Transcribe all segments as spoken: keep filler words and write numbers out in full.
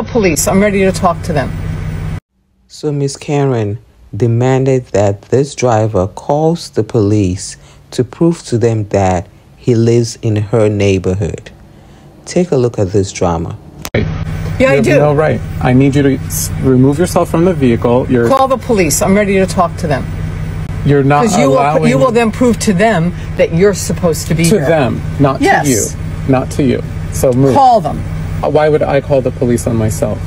police. I'm ready to talk to them. So Miss Karen demanded that this driver calls the police to prove to them that he lives in her neighborhood. Take a look at this drama. Yeah, I do. No, right. I need you to s- remove yourself from the vehicle. You're Call the police. I'm ready to talk to them. you're not Because you will, allowing you will then prove to them that you're supposed to be to here. them, not Yes. to you, not to you. So move. Call them. Why would I call the police on myself?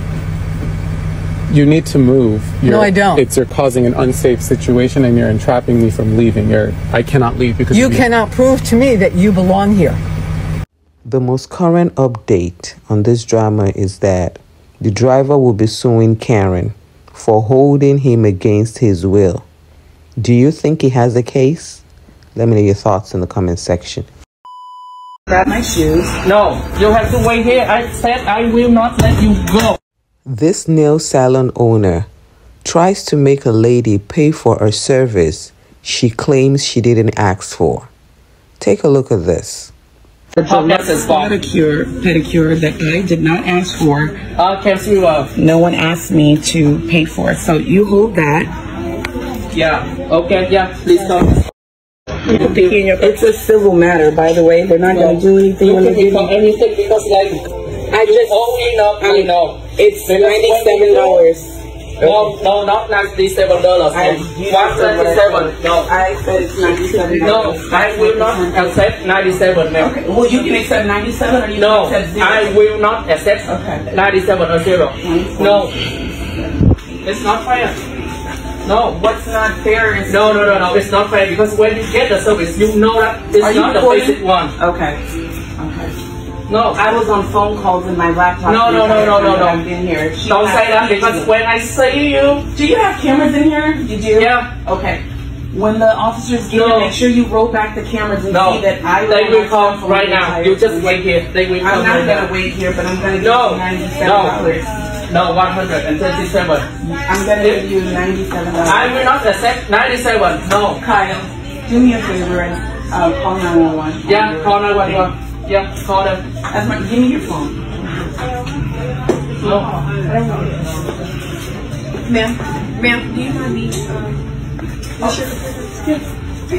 You need to move. You're, No, I don't. It's you're causing an unsafe situation, and you're entrapping me from leaving. You're I cannot leave because You of cannot prove to me that you belong here. The most current update on this drama is that the driver will be suing Karen for holding him against his will. Do you think he has a case? Let me know your thoughts in the comment section. Grab my shoes. No, you have to wait here. I said I will not let you go. This nail salon owner tries to make a lady pay for a service she claims she didn't ask for. Take a look at this. The pedicure, pedicure that I did not ask for. Uh, can you, uh, No one asked me to pay for it. So you hold that. yeah, okay, yeah, please come. It's a civil matter, by the way. They're not No. going to do anything. You when can they give become you- anything because like, I just, oh, we know, I know. it's Because ninety-seven dollars. No, no, not ninety-seven dollars. I- one twenty-seven. No, I said it's ninety-seven no, dollars. I will not accept ninety-seven, ma'am. Okay, well, you can accept ninety-seven or you No, can accept zero. I will not accept Okay. ninety-seven or zero. No, it's not fair. No, What's not fair is... no, no, no, no, it's not fair because when you get the service, you know that it's Are you not the recording? basic one. Okay. Okay. No, I was on phone calls in my laptop. No, no, no, no, no, no. I've been here. She don't say that has- because when I say you, Do you have cameras in here? You do? yeah, Okay. When the officers get No. in, make sure you roll back the cameras and no, see that I they will myself come from right the now. entire You just police. wait here. They will I'm come not right gonna now. wait here, but I'm gonna give No, you ninety-seven no. dollars. No, one hundred twenty-seven. I'm gonna give you ninety-seven dollars. I will not accept ninety-seven. No. Kyle, do me a favor and uh, call nine one one. Yeah, call nine one one. Yeah, call them. That's my, give me your phone. No. Ma'am, ma'am, do you mind me? Uh, oh, sure. Yes.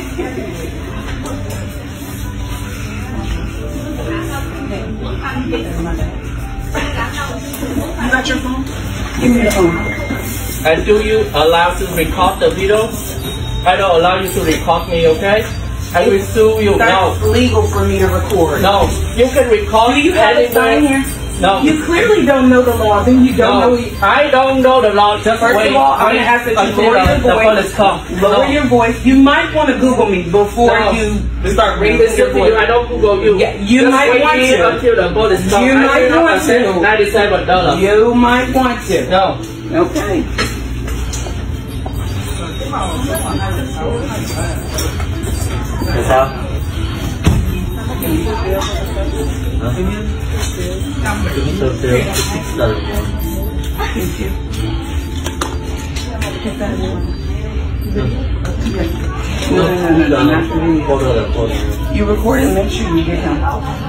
You got your phone? Give me your phone. And do you allow to record the video? I don't allow you to record me, okay? I will sue you. That's No. legal for me to record. No. You can record. Do you have a sign here? No. You clearly don't know the law. Then you don't No. know. I don't know the law. Just First wait. of all, I'm gonna ask that you until lower the, your the voice. police come. Lower No. your voice. You might want to Google me before No. you We start raising Listen your to you. I voice. don't Google you. Yeah, you Just might wait want here to. until the police come. You I might will not want accept to. ninety-seven dollars. You might want to. No. Okay. Sao? Thank you. No, no, no, no, not for me. You record and make sure you get him.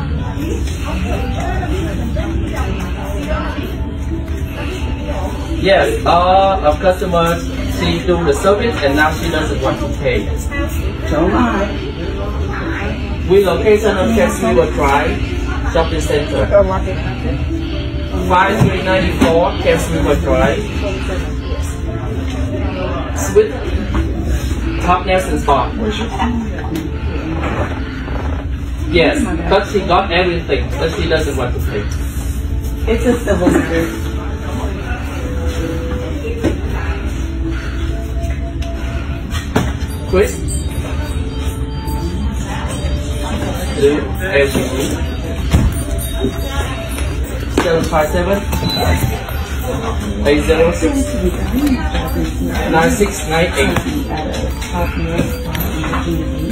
Yes, all of customers, she do the service and now she doesn't want to pay. Don't lie. We location on Castle Drive, shopping center. five three nine four Castle Drive. Sweet Top Nails and Spa. Yes, but she got everything, but she doesn't want to pay. It's a civil matter. Chris? Blue, L G B. seven five seven, eight zero six, nine six nine eight.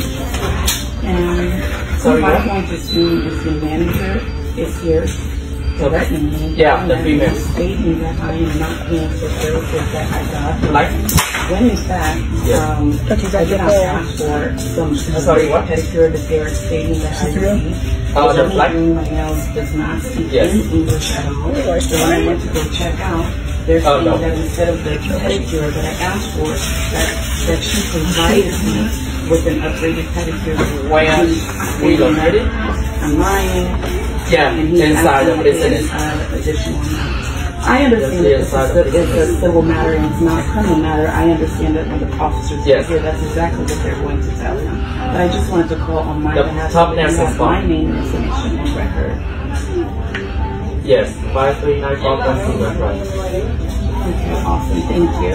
And Sorry, my what? point is, is the manager is here. threatening me. Yeah, the female. Stating that I am not paying for services that I got. Like? When in fact, Yeah. um, I did not ask for some Sorry, what? pedicure that they are stating that I received. Oh, the black? My nails does not speak Yes. in English at all. So when I went to go check out, they're Oh, saying no. that instead of the pedicure that I asked for, that, that she provided me with an upgraded pedicure. Where we located? I'm lying. Yeah, And he's inside the asking me, business. uh, additional amount. I understand that Yes, this is a, it's a civil matter and it's not a criminal matter. I understand that when the officers Yes. are here, that's exactly what they're going to tell him. But I just wanted to call on my The behalf top so that nurse you is have my fine. name and information on record. Yes, five three nine four one two, that's right. Okay, awesome. Thank you.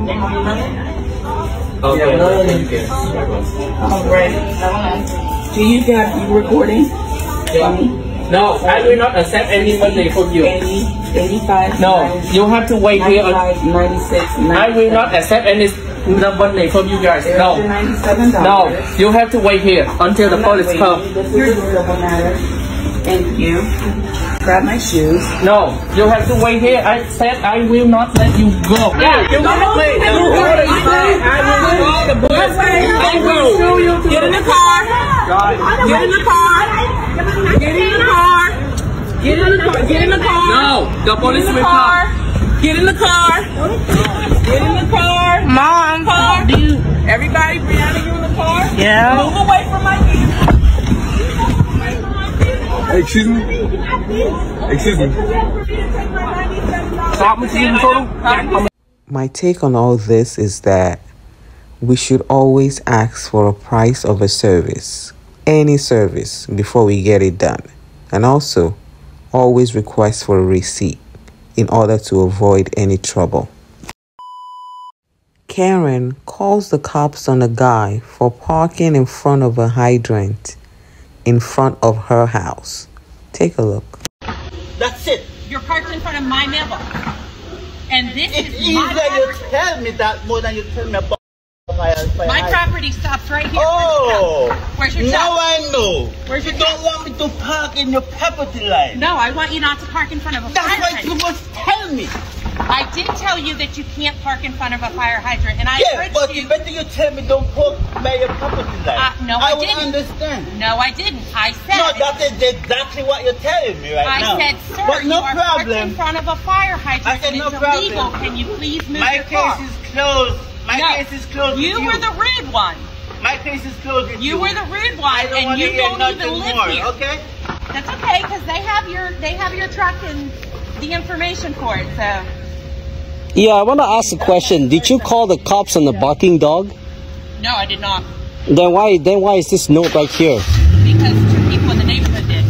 Okay, thank you. All right. Do you got you recording? Yeah. No, I will not accept any money from you. eighty, eighty-five, No, you have to wait here. ninety-five, ninety-six, I will not accept any money from you guys. No, ninety-seven no, dollars. you have to wait here until the police come. This is a civil matter. Thank you. Grab my shoes. No, you have to wait here. I said I will not let you go. Yeah, you will wait. I will call the police. I will sue you. Get in the car. Get in the car. Get in the car. Get in the car. Get in the car. No, the police will come. Get in the car. Get in the car. Mom. Car. Dude. Everybody, Brianna, you in the car? Yeah. Move away from my vehicle. Excuse me? Excuse me? Stop me total. My take on all this is that we should always ask for a price of a service, any service, before we get it done. And also, always request for a receipt in order to avoid any trouble. Karen calls the cops on a guy for parking in front of a hydrant in front of her house. Take a look. That's it. You're parked in front of my mailbox. And this It's is easier my you property. tell me that more than you tell me about fire. fire My hydrant. property stops right here. Oh, Where's your now truck? I know. Where's you your don't truck? want me to park in your property line. No, I want you not to park in front of a That's fire what you hydrant. must tell me. I did tell you that you can't park in front of a fire hydrant, and I Yeah, urged but you. better you tell me don't park by your property line. Uh, no, I I will didn't. understand. No, I didn't. I said. No, that is exactly what you're telling me right I now. said, sir, but no you are parked in problem. front of a fire hydrant, I said and no it's problem. illegal. Can you please move My your case car? is closed. My No, case is closed. You with were the rude one. My case is closed. With You you were the rude one, I don't and want you to hear don't nothing even live more, here. okay? That's okay, because they have your they have your truck and the information for it. So Yeah, I want to ask a question. Did you call the cops on the barking dog? no, I did not, Then why then why is this note right here? because two people in the neighborhood did.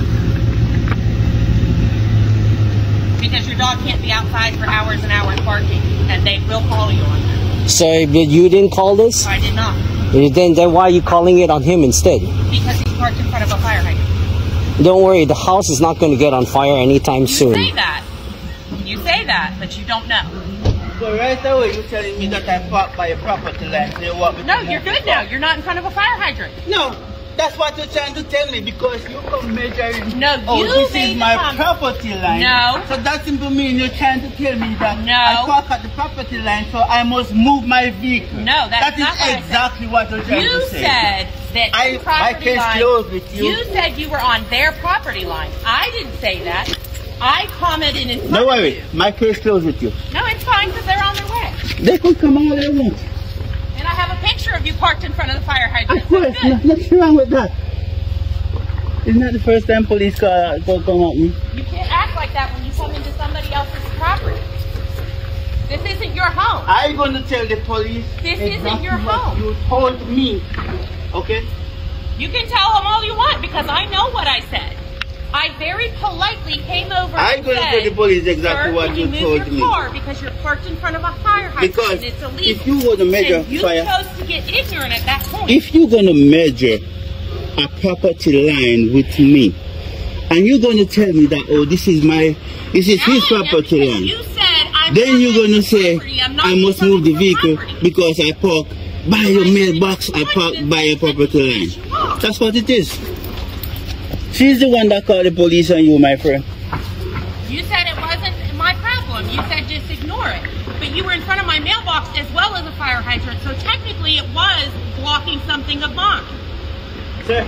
Because your dog can't be outside for hours and hours barking, and they will call you on that. So but you didn't call this? I did not, Then then why are you calling it on him instead? because he's parked in front of a fire hydrant. Don't worry, the house is not going to get on fire anytime You soon. say that. You say that, but you don't know. So right away you're telling me that I parked by your property line. So you want me No, to you're move good the car. now. You're not in front of a fire hydrant. No, that's what you're trying to tell me because you come measuring. No, oh, you this made is the my comment. property line. No. So that simply means you're trying to tell me that No. I park at the property line, so I must move my vehicle. No, that's That not is what I said. exactly what you're trying You to say. said that I- the property my case line. closed with you. You said you were on their property line. I didn't say that. I commented in front No of worry, you. my case closed with you. No, it's fine because they're on their way. They can come all they want. And I have a picture of you parked in front of the fire hydrant. Of So course, good. no, nothing wrong with that. It's not the first time police car go come at me. You can't act like that when you come into somebody else's property. This isn't your home. I'm going to tell the police This isn't exactly your what home. you told me. Okay? You can tell them all you want because I know what I said. I very politely came over I'm and going to said, tell the police exactly "Sir, what can you you move told your me." car because you're parked in front of a fire hydrant Because and it's illegal." if you were to measure and you fire, chose to get ignorant at that point. if you're going to measure a property line with me, and you're going to tell me that, oh, this is my, this is his No, property because line, You said I'm then not you're going to on say, property. I'm not I in must front move of the your vehicle property. because I park by your mailbox, I park by your property line. That's what it is. She's the one that called the police on you, my friend. You said it wasn't my problem. You said just ignore it. But you were in front of my mailbox as well as a fire hydrant, so technically it was blocking something of mine. Sir.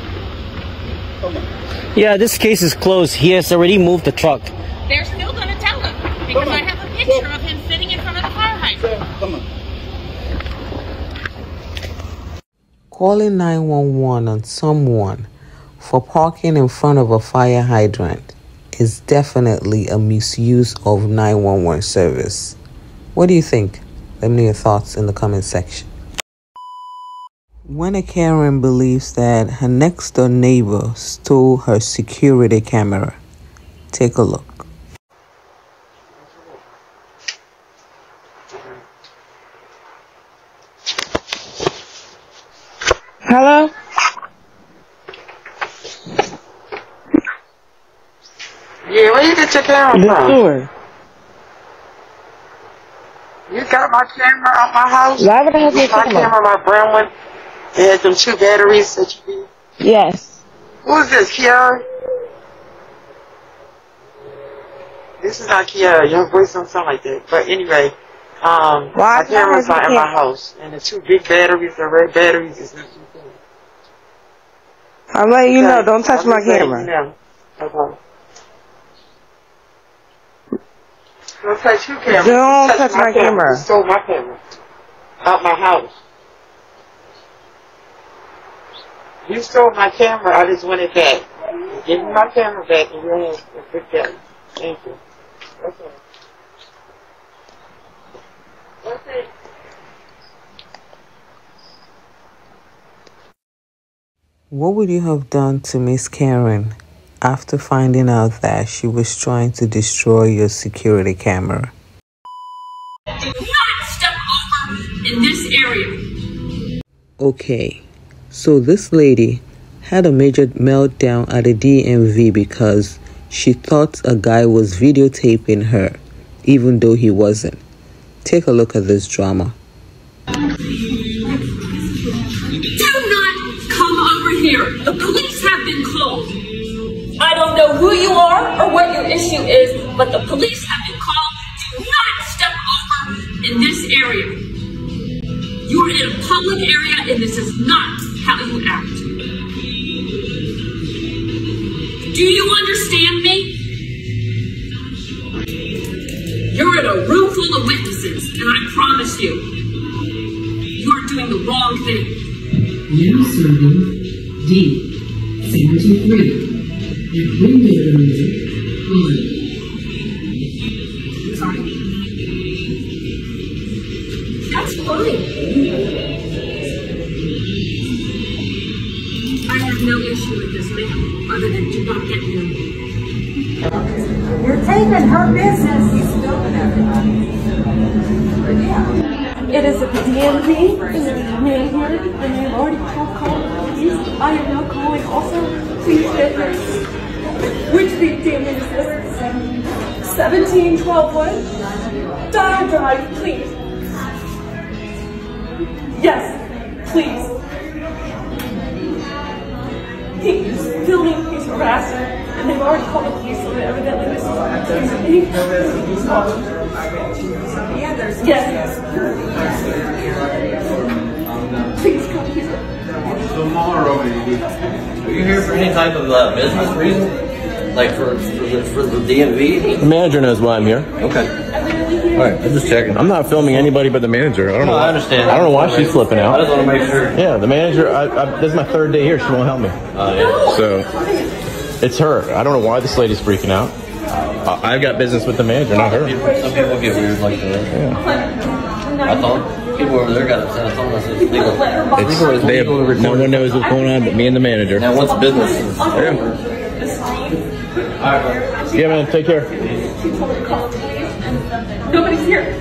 Yeah, this case is closed. He has already moved the truck. They're still going to tell him because I have a picture of him sitting in front of the fire hydrant. Come on. Calling nine one one on someone for parking in front of a fire hydrant is definitely a misuse of nine one one service. What do you think? Let me know your thoughts in the comment section. When a Karen believes that her next door neighbor stole her security camera, take a look. Hello? Yeah, where you get your camera from? The store. You got my camera at my house? Why would I have your camera? My camera, my brown one. It had them two batteries that you did? Yes. Who is this, Kiara? This is not Kiara. Your voice don't sound like that. But anyway, um, Why my camera's not in my house. And the two big batteries, the red batteries, is not your thing. I'm letting you know, don't touch my camera. No. Okay. Don't touch your camera. Don't touch, touch my, my camera. camera. You stole my camera. Out my house. You stole my camera, I just want it back. Give me my camera back and you'll have a good day. Thank you. Okay. Okay. What would you have done to Miss Karen after finding out that she was trying to destroy your security camera? Do not step over in this area. Okay, so this lady had a major meltdown at the D M V because she thought a guy was videotaping her, even though he wasn't. Take a look at this drama. Here. The police have been called. I don't know who you are or what your issue is, but the police have been called. Do not step over in this area. You are in a public area and this is not how you act. Do you understand me? You're in a room full of witnesses, and I promise you, you are doing the wrong thing. Now serving D seventy-three at window number one. Sorry? That's fine. I have no issue with this, ma'am, other than do not get near me. You're taking her business. He's filming everybody. Yeah. It is at the D M V, and there's a man here, and they've already called, called the police. I am now calling also. Please get here. Which big D M V is this? seventeen twelve what? Dial Drive, please. Yes, please. He's filming, he's harassing, and they've already called the police, so evidently this is Yeah, there's yes. Please come here. Tomorrow, are you here for any type of uh, business reason? Like for, for, the, for the D M V? The manager knows why I'm here. Okay. All right, I'm just checking. I'm not filming anybody but the manager. I don't no, know. I understand. I don't know why she's flipping out. I just want to make sure. Yeah, the manager. I, I, this is my third day here. She won't help me. Uh, yeah. So it's her. I don't know why this lady's freaking out. Uh, I've got business with the manager, not her. Some people get weird like that. Yeah. I thought people over there got upset. I told them I said it's legal. It's, legal they have, no one knows what's going on but me and the manager. Now once business is yeah. All right. Yeah, man. Take care. Nobody's here.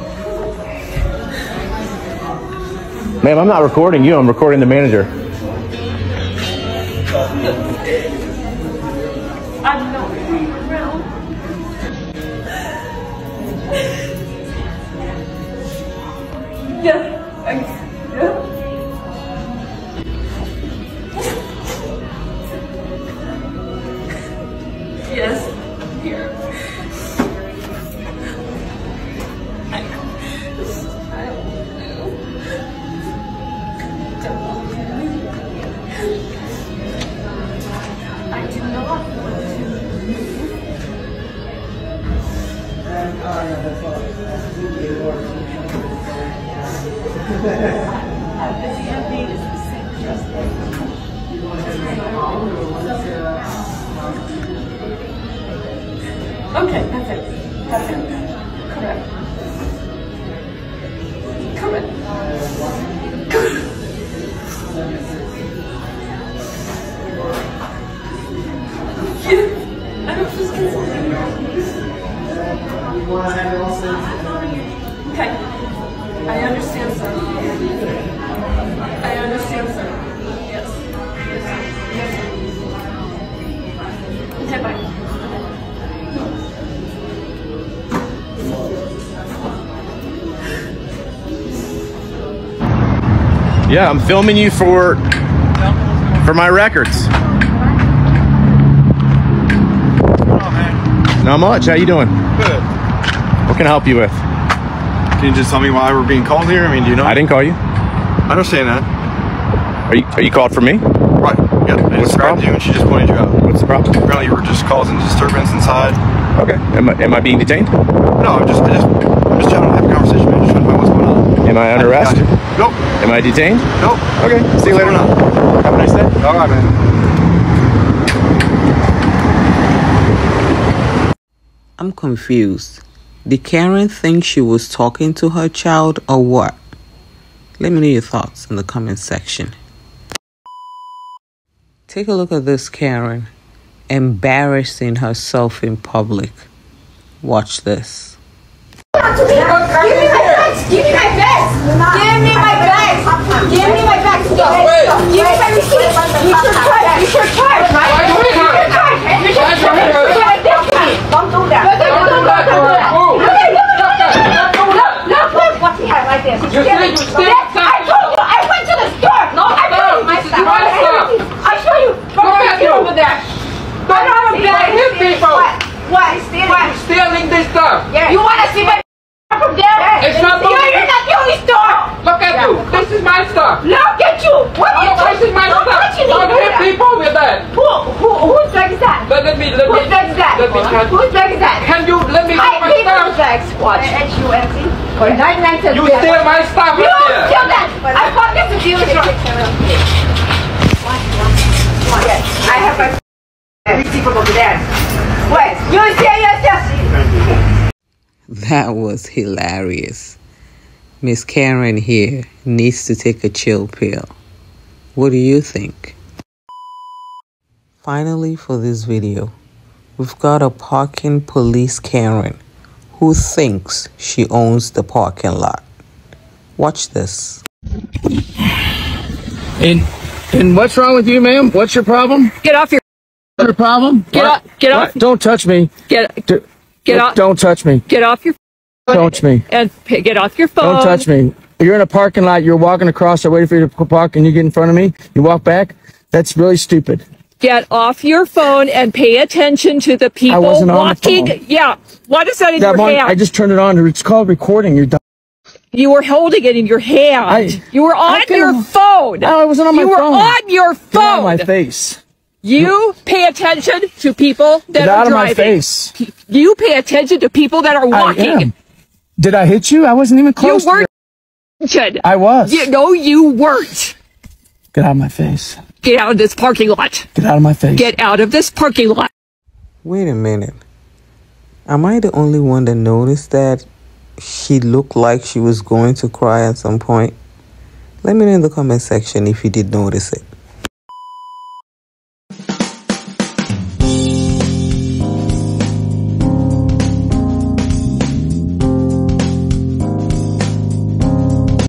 Ma'am, I'm not recording you. I'm recording the manager. I'm not around. Yeah, I, yeah. Yes, here. Okay, that's it. That's it. Correct. Correct. I don't just get Okay. I understand, sir. I understand, sir. Yes. Yes. Okay, bye. Yeah, I'm filming you for for my records. Not much. How you doing? Good. What can I help you with? Can you just tell me why we're being called here? I mean, do you know? I didn't call you. I understand that. Are you are you called for me? Right. Yeah. I What's the problem? You and she just pointed you out. What's the problem? Apparently, you were just causing disturbance inside. Okay. Am I am I being detained? No, I'm just I just I'm just trying to have a conversation, man. Just trying to find what's going on. Am I under arrest? Nope. Am I detained? Nope. Okay. See you later. Have a nice day. All right, man. I'm confused. Did Karen think she was talking to her child or what? Let me know your thoughts in the comment section. Take a look at this Karen, embarrassing herself in public. Watch this. Give me my bags! Give me my bags! Give me my bags! Give me my bags! Give me my receipt! You should charge! You should charge, right? You should charge! You should charge! Don't do that! Don't do that! Don't do that! Look, look, what's behind like this? I told you, I went to the store! No, I told you my stuff! I show you! Go back over there! I don't have a bag! What? What? Stealing? Stealing this stuff. Yeah. You want to see my from there? Yeah. It's not you're, you're not the only store. Look at yeah. you. This is my stuff. Look at you. What are you oh, This is my Don't stuff. Don't hit people with that. Who? Who? Whose bag is that? Let, let me. Let whose me. bag is that? Let me try. Whose bag is that? Can you let me I get my stuff? bags. Watch. H U M C. For ninety-nine cents. You steal my stuff. You right steal that. I bought this to you. I have my receipt from over there. Wait. You see? Yes, yes. That was hilarious. Miss Karen here needs to take a chill pill. What do you think? Finally, for this video, we've got a parking police Karen who thinks she owns the parking lot. Watch this. And and what's wrong with you, ma'am? What's your problem? Get off your your problem? Get what? off get what? off Don't touch me. Get D get off Don't touch me. Get off your Don't touch me. And get off your phone. Don't touch me. You're in a parking lot, you're walking across, I waited for you to park and you get in front of me, you walk back. That's really stupid. Get off your phone and pay attention to the people I wasn't walking. on the phone. Yeah. What is that in that your one, hand? I just turned it on. It's called recording. You're done. You were holding it in your hand. I, you were on your phone. No, I wasn't on my you phone. You were on your phone. Get out of my face. You pay attention to people that Get are out driving. of my face. You pay attention to people that are walking. I am. Did I hit you? I wasn't even close. You weren't. To I was. You, no, you weren't. Get out of my face. Get out of this parking lot. Get out of my face. Get out of this parking lot. Wait a minute. Am I the only one that noticed that she looked like she was going to cry at some point? Let me know in the comment section if you did notice it.